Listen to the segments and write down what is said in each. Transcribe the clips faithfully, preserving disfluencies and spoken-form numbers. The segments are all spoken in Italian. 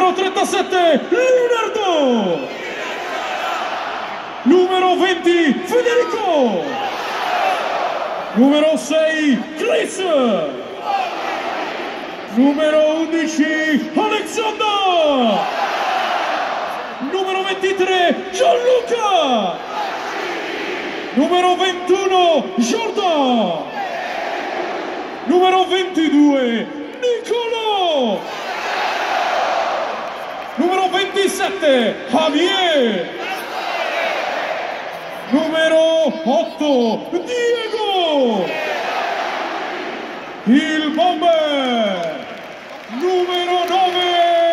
numero trentasette Leonardo, numero venti Federico, numero sei Chris, numero undici Alexander, numero ventitré Gianluca, numero ventuno Jordan, numero ventidue Niccolò, numero ventisette Javier, numero otto Diego, il bomber numero nove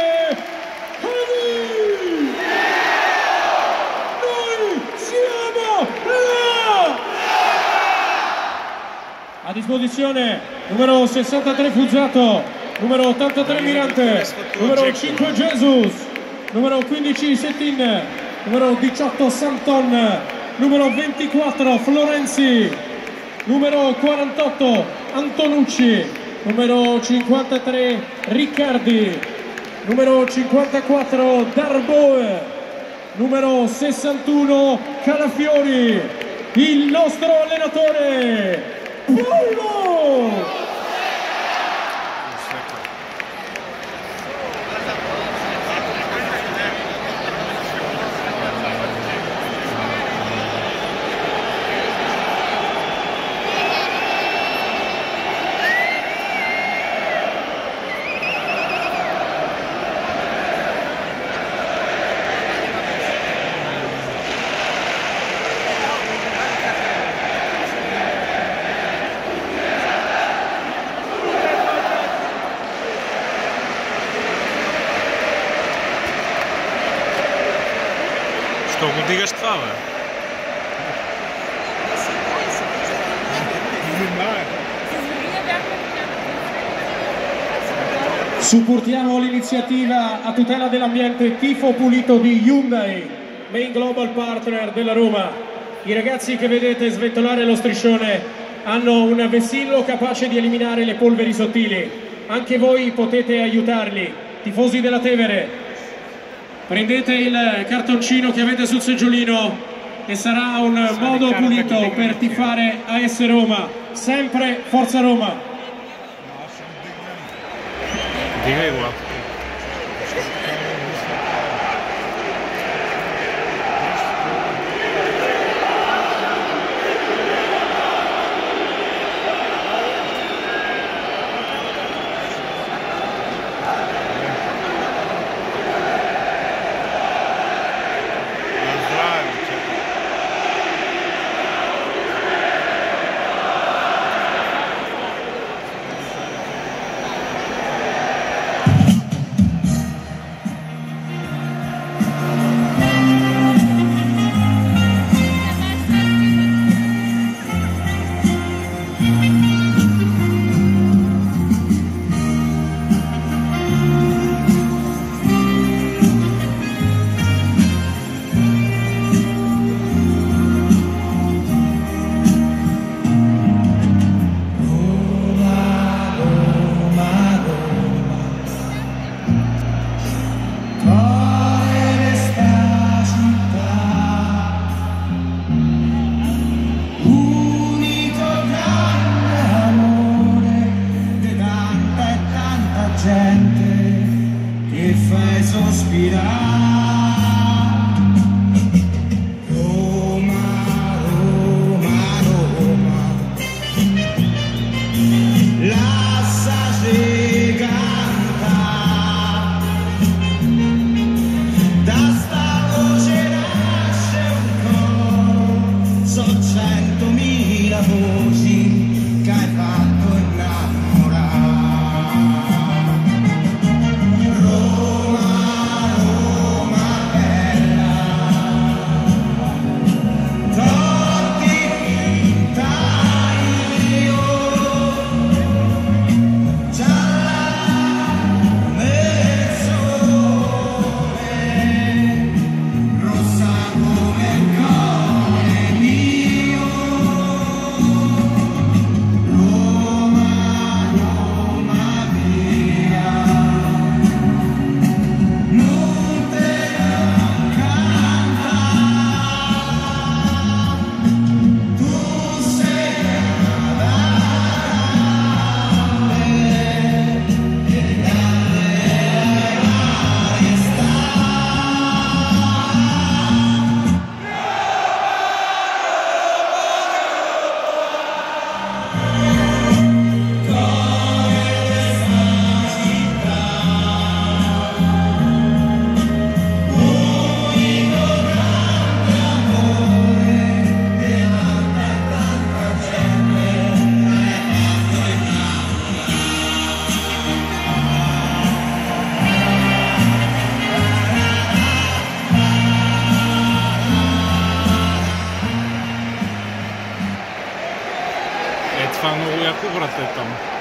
Javi. Noi siamo là! A disposizione numero sessantatré Fuzzato, numero ottantatré Mirante, numero cinque Jesus, numero quindici Settin, numero diciotto Santon, numero ventiquattro Florenzi, numero quarantotto Antonucci, numero cinquantatré Riccardi, numero cinquantaquattro Darboe, numero sessantuno Calafiori, il nostro allenatore Paolo! Что, ну ты гостава? Supportiamo l'iniziativa a tutela dell'ambiente Tifo Pulito di Hyundai, main global partner della Roma. I ragazzi che vedete sventolare lo striscione hanno un vessillo capace di eliminare le polveri sottili. Anche voi potete aiutarli, tifosi della Tevere. Prendete il cartoncino che avete sul seggiolino e sarà un modo pulito per tifare A S Roma. Sempre Forza Roma! Diga igual. Roma, Kurat, että